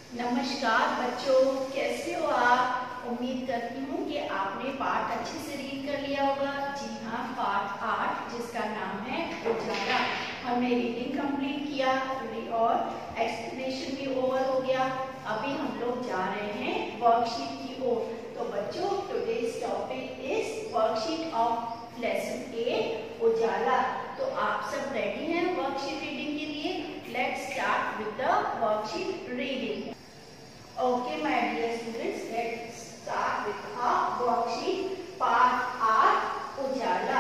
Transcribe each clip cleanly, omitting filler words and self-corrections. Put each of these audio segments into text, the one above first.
नमस्कार बच्चों, कैसे हो आप। उम्मीद करती हूँ कि आपने पाठ अच्छे से रीड कर लिया होगा। जी हाँ, पाठ 8 जिसका नाम है उजाला, हमने रीडिंग कंप्लीट किया और एक्सप्लेनेशन भी ओवर हो गया। अभी हम लोग जा रहे हैं वर्कशीट की ओर। तो बच्चों, today's topic is worksheet of lesson 8 Ujala. तो आप सब रेडी हैं वर्कशीट रीडिंग के लिए? Let's start with the worksheet reading. Okay, my dear students, let's start with our worksheet part 8 Ujala.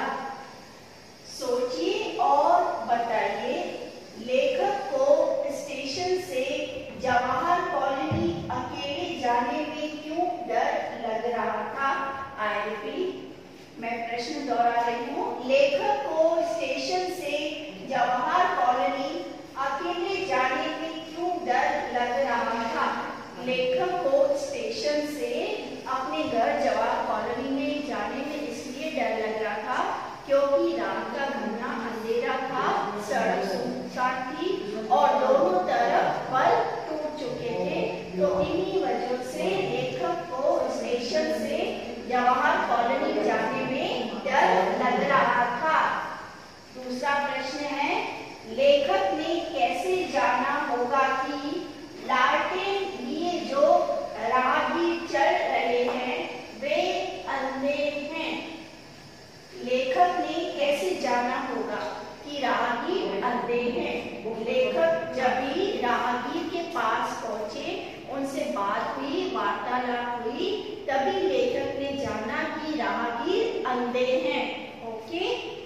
सोचिए और बताइए, लेखक को स्टेशन से जवाहर कॉलोनी अकेले जाने में क्यों डर लग रहा था? आई रिपीट, मैं प्रश्न दोहरा रही हूँ। लेखक को स्टेशन से जवाहर कॉलोनी अकेले जाने में क्यों डर लग रहा था? लेखक को स्टेशन से अपने घर जवाहर कॉलोनी में जाने में इसलिए डर लग रहा था क्योंकि रात का घना अंधेरा था, सड़क सुनसान थी और दोनों तरफ पल टूट चुके थे। तो इन्हीं वजह से लेखक को स्टेशन से जवाहर कॉलोनी जाने में डर लग रहा था। दूसरा प्रश्न है, लेखक ने कैसे जाना होगा कि लालटेन लिए जो राहगीर चल रहे हैं वे अंधे हैं? लेखक ने कैसे जाना होगा कि राहगीर अंधे हैं? लेखक जब भी राहगीर के पास पहुंचे, उनसे बात हुई, वार्तालाप हुई, तभी लेखक ने जाना कि राहगीर अंधे हैं। ओके।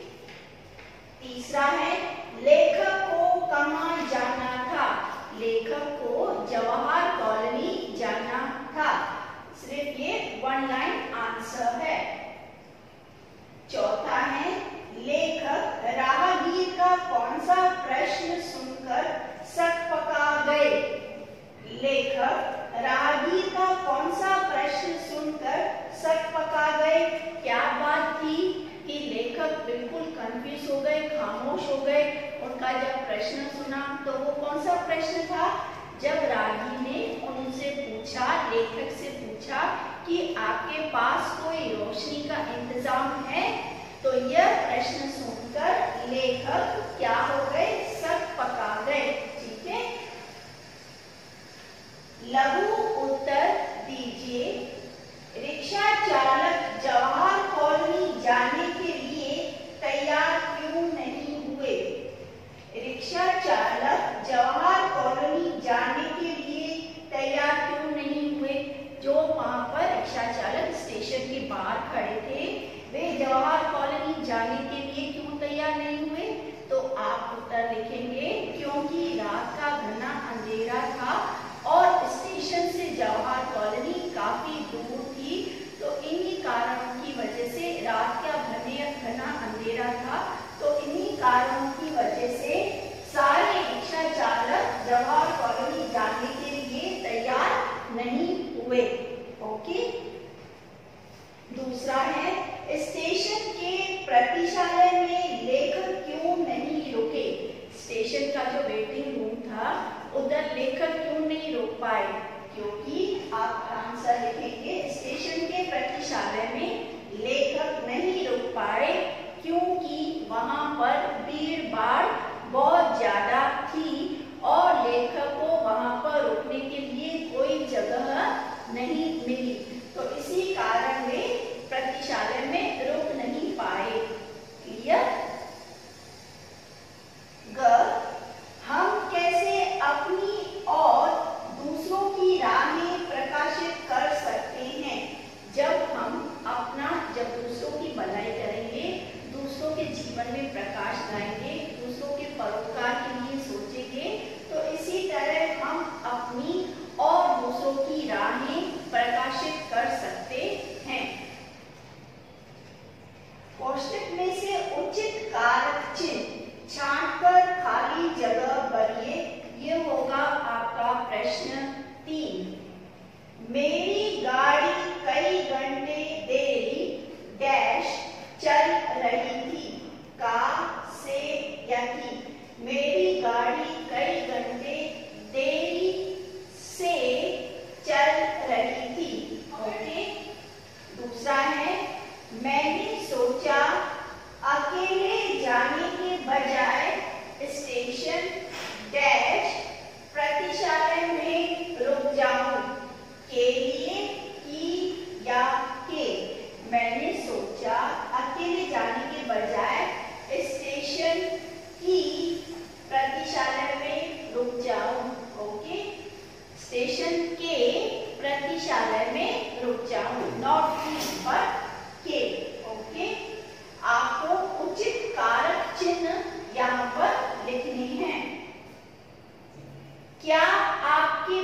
तीसरा है, लेखक को कहाँ जाना था? लेखक को जवाहर कॉलोनी जाना था। सिर्फ ये वन लाइन आंसर है। चौथा है, लेखक राहगीर का कौन सा प्रश्न सुनकर सकपका गए? लेखक राहगीर का कौन सा प्रश्न सुनकर सकपका गए? क्या बात थी कि लेखक बिल्कुल कंफ्यूज हो गए, खामोश हो गए। उनका जब प्रश्न सुना तो वो कौन सा प्रश्न था? जब राहगीर ने उनसे पूछा, लेखक से पूछा कि आपके पास कोई रोशनी का इंतजाम है, तो यह प्रश्न सुनकर लेखक क्या हो गए? सकपका गए। ठीक है। लघु उत्तर दीजिए। रिक्शा चालक जवाहर कॉलोनी जाने के लिए तैयार क्यों नहीं हुए? रिक्शा चालक जवाहर कॉलोनी जाने के लिए तैयार क्यों नहीं हुए? जो वहां पर रिक्शा चालक स्टेशन के बाहर खड़े थे, वे जवाहर कॉलोनी जाने के लिए क्यों तैयार नहीं हुए? तो आप उत्तर लिखेंगे, क्योंकि रात का घना अंधेरा था और स्टेशन से जवाहर कॉलोनी काफी दूर थी। तो इन्हीं के लिए की या के। मैंने सोचा अकेले जाने के बजाय स्टेशन की प्रतिशाला में रुक जाऊं। ओके, स्टेशन के प्रतिशाला में रुक जाऊं, नॉट की बट के। ओके, आपको उचित कारक चिन्ह यहाँ पर लिखने हैं। क्या आपके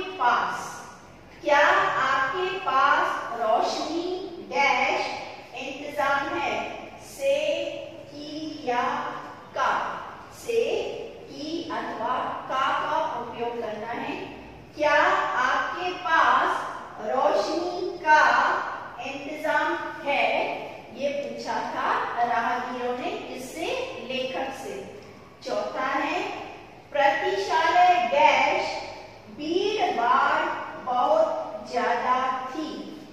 पास रोशनी डैश इंतजाम है, से की या का। से की अथवा का उपयोग करना है। क्या आपके पास रोशनी का इंतजाम है, ये पूछा था राहगीरों ने किससे, लेखक से। चौथा है प्रतिशाला डैश भीड़ भाड़ बहुत ज्यादा थी,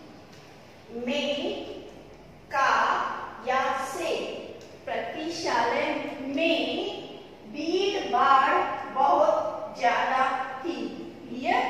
में का या से। प्रतिशाला में भीड़ भाड़ बहुत ज्यादा थी। क्लियर?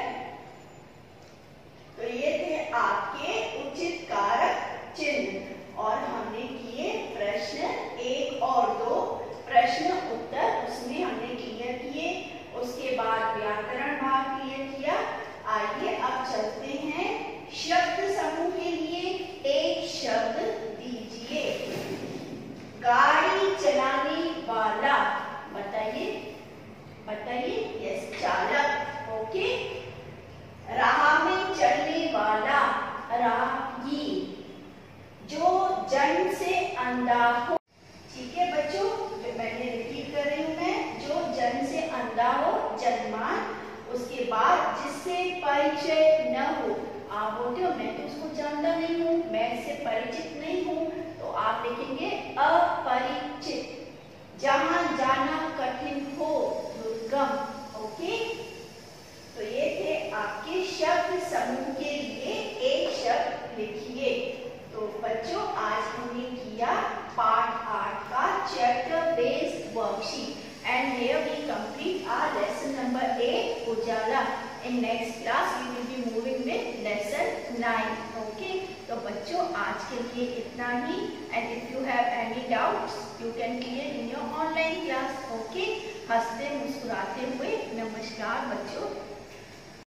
तो ये थे आपके उचित कारक चिन्ह और हमने किए प्रश्न 1 और 2 प्रश्न उत्तर, उसमें हमने क्लियर किए। उसके बाद व्याकरण भाग क्लियर किया। आइए अब चलते हैं शब्द समूह के लिए। एक शब्द दीजिए। गाड़ी चलाने वाला, बताइए बताइए। यस, चालक। ओके, राह में चलने वाला, राहगीर। जो जन से अंधा हो, ठीक है बच्चों, मैंने रिपीट कर रही हूं मैं, जो जन से अंधा हो, जनमान। उसके बाद जिससे परिचय न हो, आप बोलते हो मैं तो उसको जानता नहीं हूँ, मैं इससे परिचित नहीं हूँ, तो आप लिखेंगे अपरिचित। जहां जाना कठिन हो, दुर्गम। ओके, तो ये थे आपके शब्द समूह के लिए एक शब्द लिखिए। तो बच्चों आज हमने किया पार्ट 8 का chapter based worksheet and here we complete our lesson number 8 Ujala. In next class we will be moving with lesson 9. Okay, तो बच्चों आज के लिए इतना ही and if you have any doubts you can clear in your online class. Okay, हंसते मुस्कुराते हुए नमस्कार बच्चों।